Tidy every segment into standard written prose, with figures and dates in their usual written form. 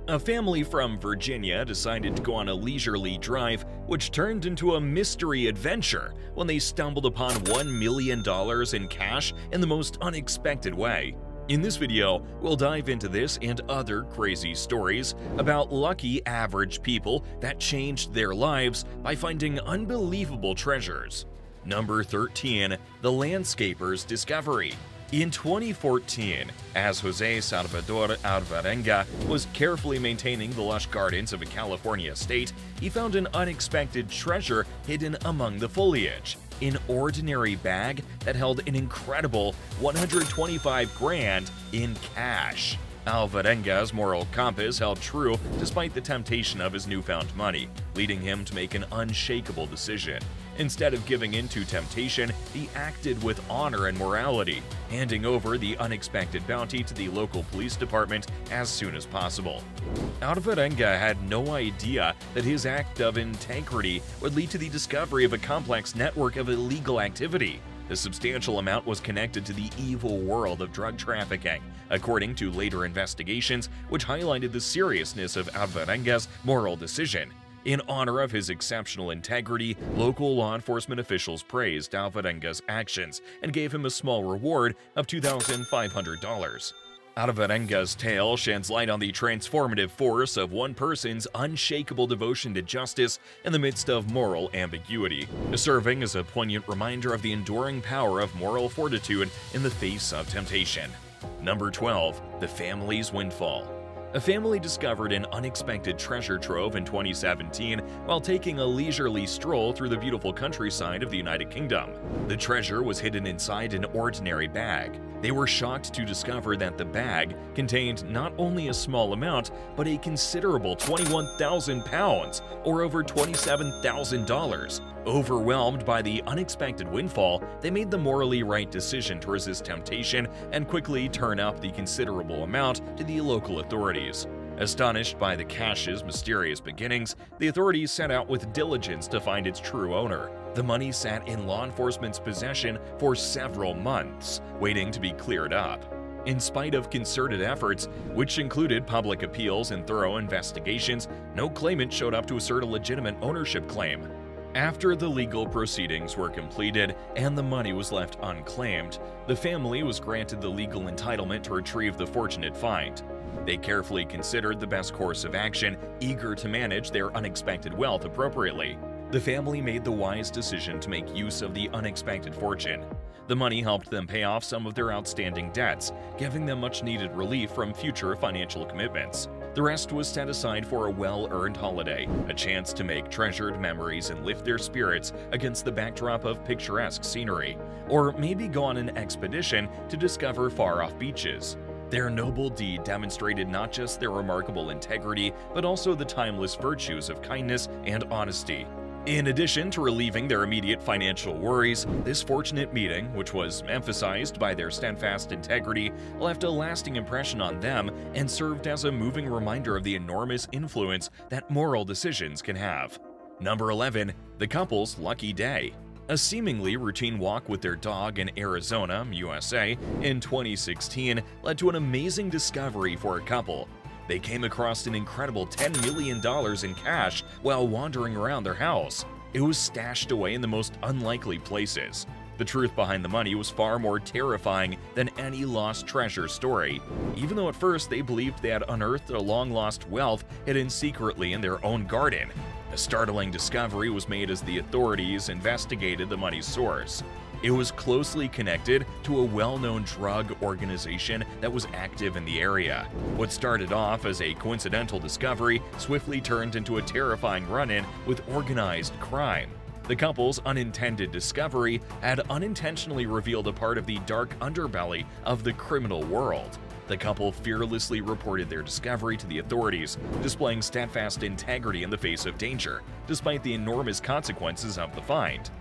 A family from Virginia decided to go on a leisurely drive, which turned into a mystery adventure when they stumbled upon $1 million in cash in the most unexpected way. In this video, we'll dive into this and other crazy stories about lucky average people that changed their lives by finding unbelievable treasures. Number 13. The Landscaper's Discovery. In 2014, as Jose Salvador Alvarenga was carefully maintaining the lush gardens of a California estate, he found an unexpected treasure hidden among the foliage. An ordinary bag that held an incredible 125 grand in cash. Alvarenga's moral compass held true despite the temptation of his newfound money, leading him to make an unshakable decision. Instead of giving in to temptation, he acted with honor and morality, handing over the unexpected bounty to the local police department as soon as possible. Alvarenga had no idea that his act of integrity would lead to the discovery of a complex network of illegal activity. The substantial amount was connected to the evil world of drug trafficking, according to later investigations, which highlighted the seriousness of Alvarenga's moral decision. In honor of his exceptional integrity, local law enforcement officials praised Alvarenga's actions and gave him a small reward of $2,500. Alvarenga's tale sheds light on the transformative force of one person's unshakable devotion to justice in the midst of moral ambiguity, serving as a poignant reminder of the enduring power of moral fortitude in the face of temptation. Number 12. The Family's Windfall. A family discovered an unexpected treasure trove in 2017 while taking a leisurely stroll through the beautiful countryside of the United Kingdom. The treasure was hidden inside an ordinary bag. They were shocked to discover that the bag contained not only a small amount, but a considerable 21,000 pounds, or over $27,000. Overwhelmed by the unexpected windfall, they made the morally right decision to resist temptation and quickly turn up the considerable amount to the local authorities. Astonished by the cash's mysterious beginnings, the authorities set out with diligence to find its true owner. The money sat in law enforcement's possession for several months, waiting to be cleared up. In spite of concerted efforts, which included public appeals and thorough investigations, no claimant showed up to assert a legitimate ownership claim. After the legal proceedings were completed and the money was left unclaimed, the family was granted the legal entitlement to retrieve the fortunate find. They carefully considered the best course of action, eager to manage their unexpected wealth appropriately. The family made the wise decision to make use of the unexpected fortune. The money helped them pay off some of their outstanding debts, giving them much-needed relief from future financial commitments. The rest was set aside for a well-earned holiday, a chance to make treasured memories and lift their spirits against the backdrop of picturesque scenery, or maybe go on an expedition to discover far-off beaches. Their noble deed demonstrated not just their remarkable integrity, but also the timeless virtues of kindness and honesty. In addition to relieving their immediate financial worries, this fortunate meeting, which was emphasized by their steadfast integrity, left a lasting impression on them and served as a moving reminder of the enormous influence that moral decisions can have. Number 11. The Couple's Lucky Day. A seemingly routine walk with their dog in Arizona, USA, in 2016 led to an amazing discovery for a couple. They came across an incredible $10 million in cash while wandering around their house. It was stashed away in the most unlikely places. The truth behind the money was far more terrifying than any lost treasure story, even though at first they believed they had unearthed a long-lost wealth hidden secretly in their own garden. A startling discovery was made as the authorities investigated the money's source. It was closely connected to a well-known drug organization that was active in the area. What started off as a coincidental discovery swiftly turned into a terrifying run-in with organized crime. The couple's unintended discovery had unintentionally revealed a part of the dark underbelly of the criminal world. The couple fearlessly reported their discovery to the authorities, displaying steadfast integrity in the face of danger, despite the enormous consequences of the find.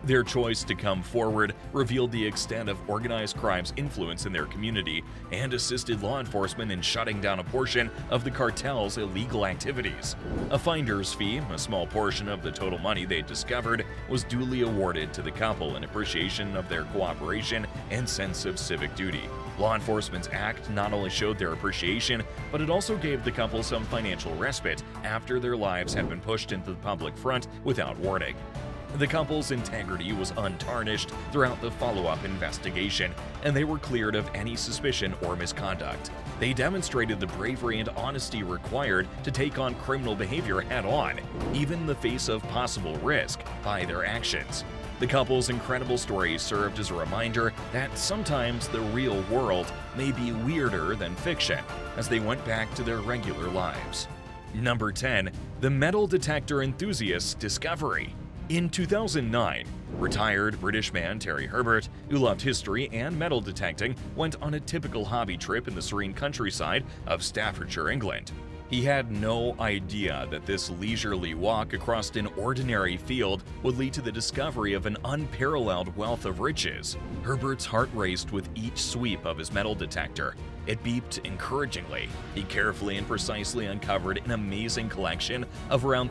Their choice to come forward revealed the extent of organized crime's influence in their community and assisted law enforcement in shutting down a portion of the cartel's illegal activities. A finder's fee, a small portion of the total money they discovered, was duly awarded to the couple in appreciation of their cooperation and sense of civic duty. Law enforcement's act not only showed their appreciation, but it also gave the couple some financial respite after their lives had been pushed into the public front without warning. The couple's integrity was untarnished throughout the follow-up investigation, and they were cleared of any suspicion or misconduct. They demonstrated the bravery and honesty required to take on criminal behavior head-on, even in the face of possible risk, by their actions. The couple's incredible story served as a reminder that sometimes the real world may be weirder than fiction, as they went back to their regular lives. Number 10. The metal detector enthusiast's discovery. In 2009, retired British man Terry Herbert, who loved history and metal detecting, went on a typical hobby trip in the serene countryside of Staffordshire, England. He had no idea that this leisurely walk across an ordinary field would lead to the discovery of an unparalleled wealth of riches. Herbert's heart raced with each sweep of his metal detector. It beeped encouragingly. He carefully and precisely uncovered an amazing collection of around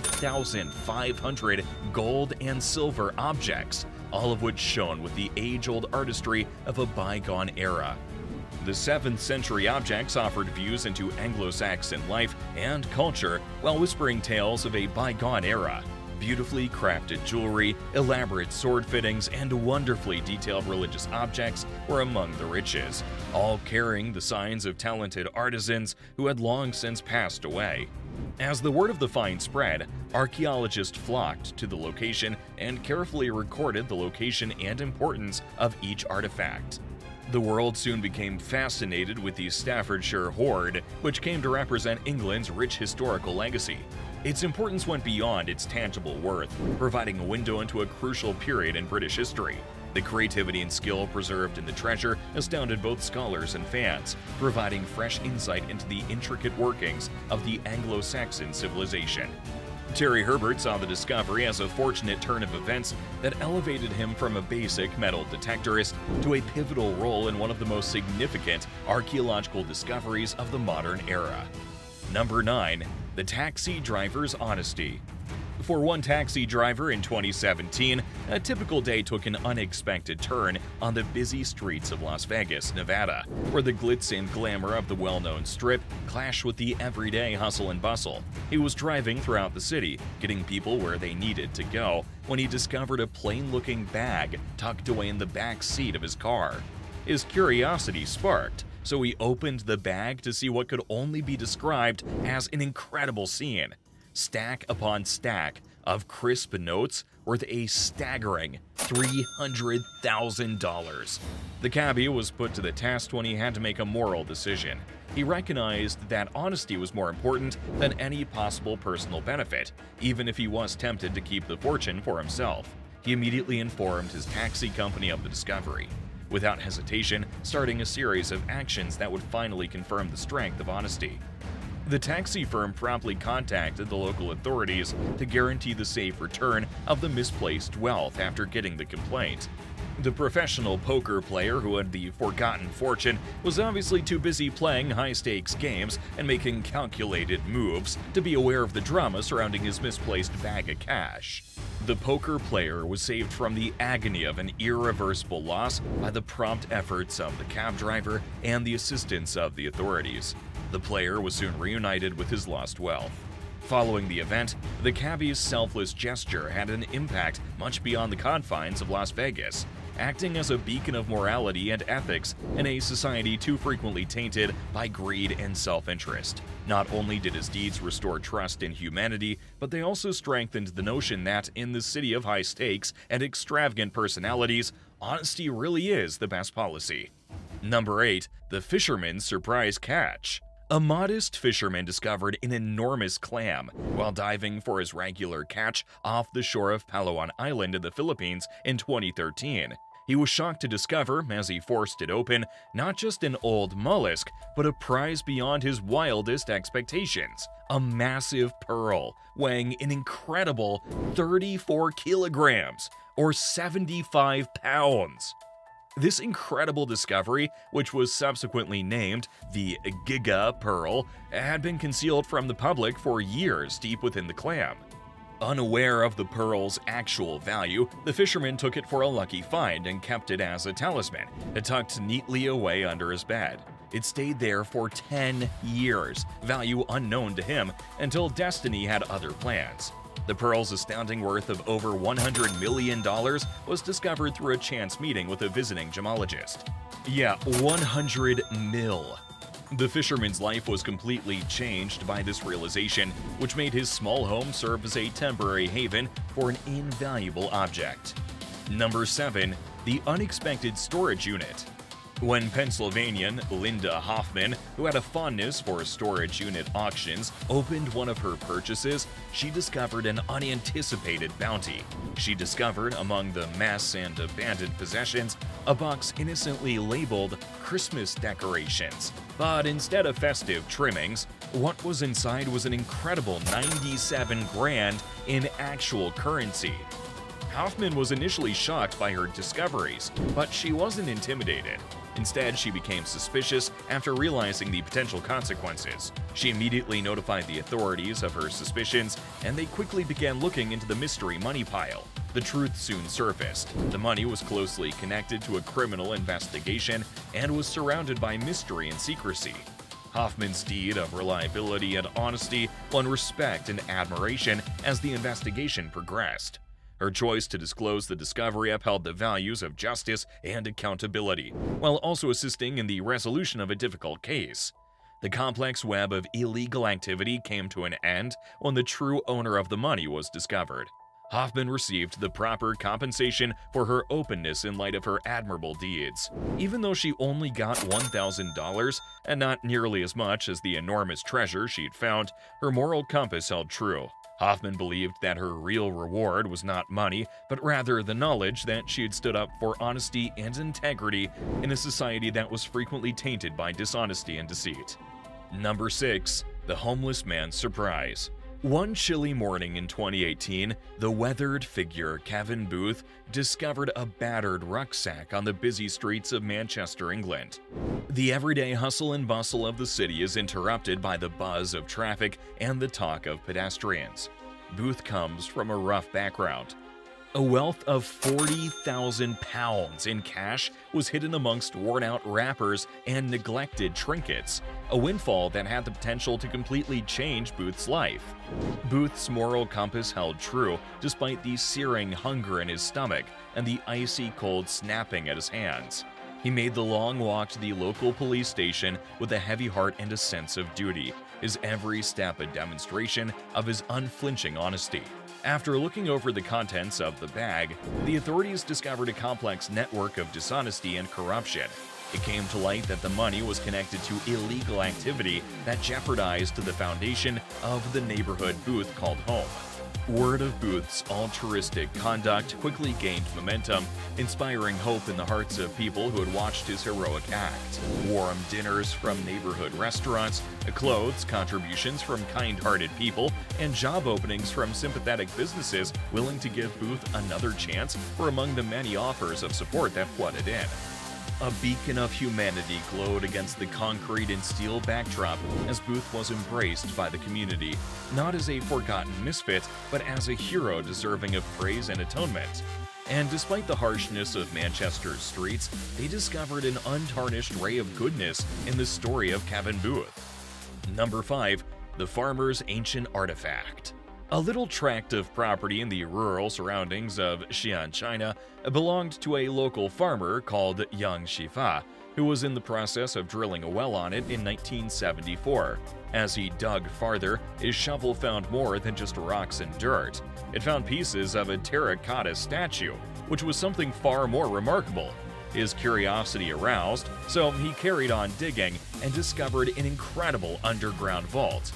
3,500 gold and silver objects, all of which shone with the age-old artistry of a bygone era. The 7th century objects offered views into Anglo-Saxon life and culture while whispering tales of a bygone era. Beautifully crafted jewelry, elaborate sword fittings, and wonderfully detailed religious objects were among the riches, all carrying the signs of talented artisans who had long since passed away. As the word of the find spread, archaeologists flocked to the location and carefully recorded the location and importance of each artifact. The world soon became fascinated with the Staffordshire hoard, which came to represent England's rich historical legacy. Its importance went beyond its tangible worth, providing a window into a crucial period in British history. The creativity and skill preserved in the treasure astounded both scholars and fans, providing fresh insight into the intricate workings of the Anglo-Saxon civilization. Terry Herbert saw the discovery as a fortunate turn of events that elevated him from a basic metal detectorist to a pivotal role in one of the most significant archaeological discoveries of the modern era. Number 9. The taxi driver's honesty. For one taxi driver in 2017, a typical day took an unexpected turn on the busy streets of Las Vegas, Nevada, where the glitz and glamour of the well-known strip clashed with the everyday hustle and bustle. He was driving throughout the city, getting people where they needed to go, when he discovered a plain-looking bag tucked away in the back seat of his car. His curiosity sparked, so he opened the bag to see what could only be described as an incredible scene. Stack upon stack of crisp notes worth a staggering $300,000. The cabbie was put to the test when he had to make a moral decision. He recognized that honesty was more important than any possible personal benefit, even if he was tempted to keep the fortune for himself. He immediately informed his taxi company of the discovery, without hesitation starting a series of actions that would finally confirm the strength of honesty. The taxi firm promptly contacted the local authorities to guarantee the safe return of the misplaced wealth after getting the complaint. The professional poker player who had the forgotten fortune was obviously too busy playing high-stakes games and making calculated moves to be aware of the drama surrounding his misplaced bag of cash. The poker player was saved from the agony of an irreversible loss by the prompt efforts of the cab driver and the assistance of the authorities. The player was soon reunited with his lost wealth. Following the event, the cabbie's selfless gesture had an impact much beyond the confines of Las Vegas, acting as a beacon of morality and ethics in a society too frequently tainted by greed and self-interest. Not only did his deeds restore trust in humanity, but they also strengthened the notion that in the city of high stakes and extravagant personalities, honesty really is the best policy. Number 8. The fisherman's surprise catch. A modest fisherman discovered an enormous clam while diving for his regular catch off the shore of Palawan Island in the Philippines in 2013. He was shocked to discover, as he forced it open, not just an old mollusk, but a prize beyond his wildest expectations. A massive pearl, weighing an incredible 34 kilograms, or 75 pounds. This incredible discovery, which was subsequently named the Giga Pearl, had been concealed from the public for years deep within the clam. Unaware of the pearl's actual value, the fisherman took it for a lucky find and kept it as a talisman, tucked neatly away under his bed. It stayed there for 10 years, value unknown to him, until destiny had other plans. The pearl's astounding worth of over $100 million was discovered through a chance meeting with a visiting gemologist. Yeah, 100 mil. The fisherman's life was completely changed by this realization, which made his small home serve as a temporary haven for an invaluable object. Number 7. The unexpected storage unit. When Pennsylvanian Linda Hoffman, who had a fondness for storage unit auctions, opened one of her purchases, she discovered an unanticipated bounty. She discovered among the mess and abandoned possessions a box innocently labeled Christmas decorations. But instead of festive trimmings, what was inside was an incredible 97 grand in actual currency. Hoffman was initially shocked by her discoveries, but she wasn't intimidated. Instead, she became suspicious after realizing the potential consequences. She immediately notified the authorities of her suspicions, and they quickly began looking into the mystery money pile. The truth soon surfaced. The money was closely connected to a criminal investigation and was surrounded by mystery and secrecy. Hoffman's deed of reliability and honesty won respect and admiration as the investigation progressed. Her choice to disclose the discovery upheld the values of justice and accountability, while also assisting in the resolution of a difficult case. The complex web of illegal activity came to an end when the true owner of the money was discovered. Hoffman received the proper compensation for her openness in light of her admirable deeds. Even though she only got $1,000, and not nearly as much as the enormous treasure she'd found, her moral compass held true. Hoffman believed that her real reward was not money, but rather the knowledge that she had stood up for honesty and integrity in a society that was frequently tainted by dishonesty and deceit. Number 6. The homeless man's surprise. One chilly morning in 2018, the weathered figure Kevin Booth discovered a battered rucksack on the busy streets of Manchester, England. The everyday hustle and bustle of the city is interrupted by the buzz of traffic and the talk of pedestrians. Booth comes from a rough background. A wealth of 40,000 pounds in cash was hidden amongst worn-out wrappers and neglected trinkets, a windfall that had the potential to completely change Booth's life. Booth's moral compass held true despite the searing hunger in his stomach and the icy cold snapping at his hands. He made the long walk to the local police station with a heavy heart and a sense of duty, his every step a demonstration of his unflinching honesty. After looking over the contents of the bag, the authorities discovered a complex network of dishonesty and corruption. It came to light that the money was connected to illegal activity that jeopardized the foundation of the neighborhood Booth called home. Word of Booth's altruistic conduct quickly gained momentum, inspiring hope in the hearts of people who had watched his heroic act. Warm dinners from neighborhood restaurants, clothes contributions from kind-hearted people, and job openings from sympathetic businesses willing to give Booth another chance were among the many offers of support that flooded in. A beacon of humanity glowed against the concrete and steel backdrop as Booth was embraced by the community, not as a forgotten misfit, but as a hero deserving of praise and atonement. And despite the harshness of Manchester's streets, they discovered an untarnished ray of goodness in the story of Kevin Booth. Number 5. The Farmer's Ancient Artifact. A little tract of property in the rural surroundings of Xi'an, China, belonged to a local farmer called Yang Shifa, who was in the process of drilling a well on it in 1974. As he dug farther, his shovel found more than just rocks and dirt. It found pieces of a terracotta statue, which was something far more remarkable. His curiosity aroused, so he carried on digging and discovered an incredible underground vault.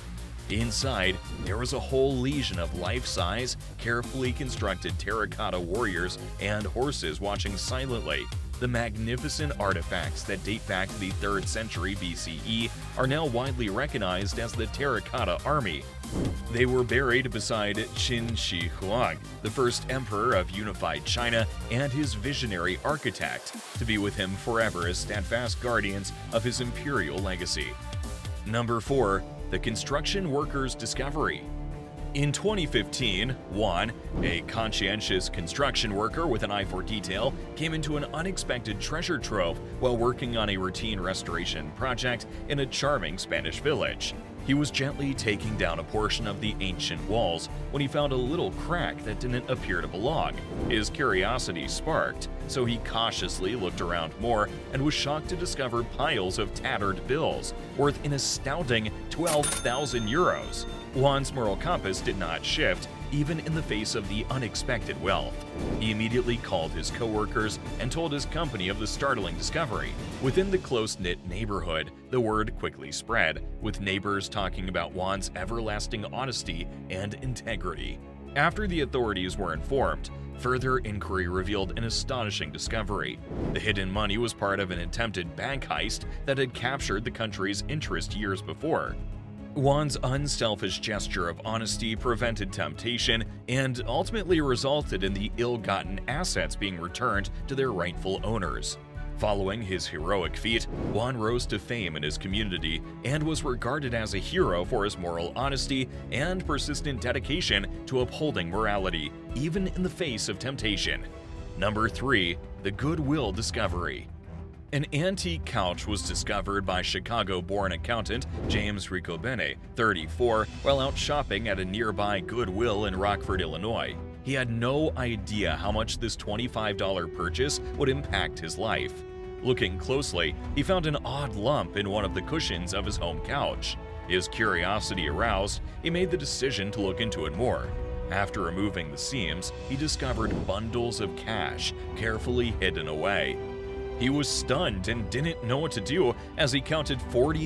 Inside, there was a whole legion of life-size, carefully constructed terracotta warriors and horses watching silently. The magnificent artifacts that date back to the 3rd century BCE are now widely recognized as the Terracotta Army. They were buried beside Qin Shi Huang, the first emperor of unified China and his visionary architect, to be with him forever as steadfast guardians of his imperial legacy. Number 4. The construction workers' discovery. In 2015, Juan, a conscientious construction worker with an eye for detail, came into an unexpected treasure trove while working on a routine restoration project in a charming Spanish village. He was gently taking down a portion of the ancient walls when he found a little crack that didn't appear to belong. His curiosity sparked, so he cautiously looked around more and was shocked to discover piles of tattered bills worth an astounding 12,000 euros. Juan's moral compass did not shift, even in the face of the unexpected wealth. He immediately called his co-workers and told his company of the startling discovery. Within the close-knit neighborhood, the word quickly spread, with neighbors talking about Juan's everlasting honesty and integrity. After the authorities were informed, further inquiry revealed an astonishing discovery. The hidden money was part of an attempted bank heist that had captured the country's interest years before. Juan's unselfish gesture of honesty prevented temptation and ultimately resulted in the ill-gotten assets being returned to their rightful owners. Following his heroic feat, Juan rose to fame in his community and was regarded as a hero for his moral honesty and persistent dedication to upholding morality, even in the face of temptation. Number 3. The Goodwill Discovery. An antique couch was discovered by Chicago-born accountant James Ricobene, 34, while out shopping at a nearby Goodwill in Rockford, Illinois. He had no idea how much this $25 purchase would impact his life. Looking closely, he found an odd lump in one of the cushions of his home couch. His curiosity aroused, he made the decision to look into it more. After removing the seams, he discovered bundles of cash carefully hidden away. He was stunned and didn't know what to do as he counted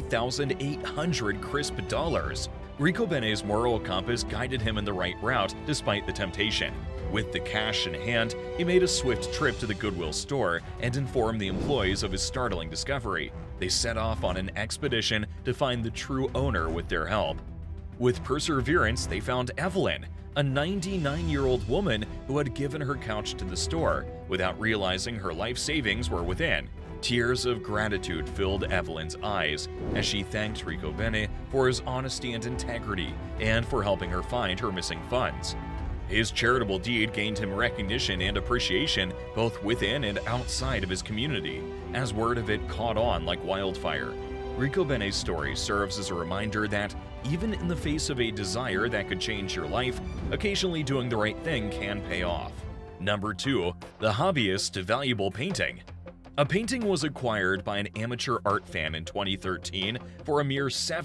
40,800 crisp dollars. Ricobene's moral compass guided him in the right route despite the temptation. With the cash in hand, he made a swift trip to the Goodwill store and informed the employees of his startling discovery. They set off on an expedition to find the true owner with their help. With perseverance, they found Evelyn, a 99-year-old woman who had given her couch to the store without realizing her life savings were within. Tears of gratitude filled Evelyn's eyes as she thanked Ricobene for his honesty and integrity and for helping her find her missing funds. His charitable deed gained him recognition and appreciation both within and outside of his community, as word of it caught on like wildfire. Ricobene's story serves as a reminder that, even in the face of a desire that could change your life, occasionally doing the right thing can pay off. Number 2. The Hobbyist to Valuable Painting. A painting was acquired by an amateur art fan in 2013 for a mere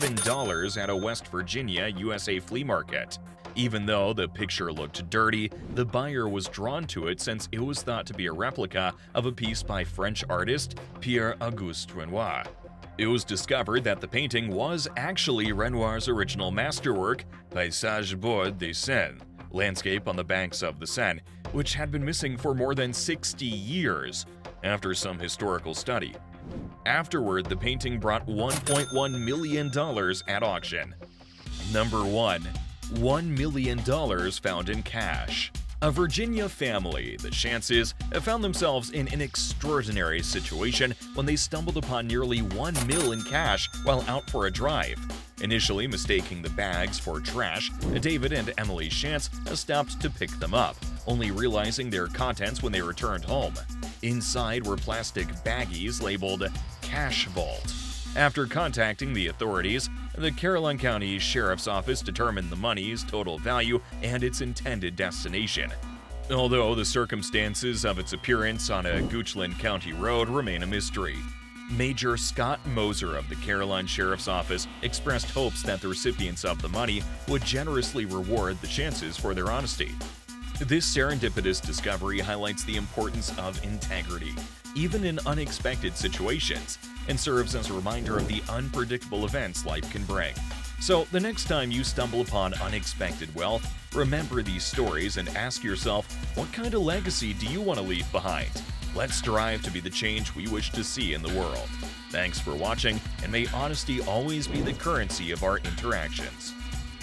$7 at a West Virginia, USA flea market. Even though the picture looked dirty, the buyer was drawn to it since it was thought to be a replica of a piece by French artist Pierre-Auguste Renoir. It was discovered that the painting was actually Renoir's original masterwork, Paysage bord de Seine, landscape on the banks of the Seine, which had been missing for more than 60 years. After some historical study. Afterward, the painting brought $1.1 million at auction. Number 1. $1 million found in cash. A Virginia family, the Chances, have found themselves in an extraordinary situation when they stumbled upon nearly $1 million in cash while out for a drive. Initially mistaking the bags for trash, David and Emily Chance stopped to pick them up, only realizing their contents when they returned home. Inside were plastic baggies labeled Cash Vault. After contacting the authorities, the Caroline County Sheriff's Office determined the money's total value and its intended destination. Although the circumstances of its appearance on a Goochland County road remain a mystery. Major Scott Moser of the Caroline Sheriff's Office expressed hopes that the recipients of the money would generously reward the Chances for their honesty. This serendipitous discovery highlights the importance of integrity, even in unexpected situations, and serves as a reminder of the unpredictable events life can bring. So, the next time you stumble upon unexpected wealth, remember these stories and ask yourself, what kind of legacy do you want to leave behind? Let's strive to be the change we wish to see in the world. Thanks for watching, and may honesty always be the currency of our interactions.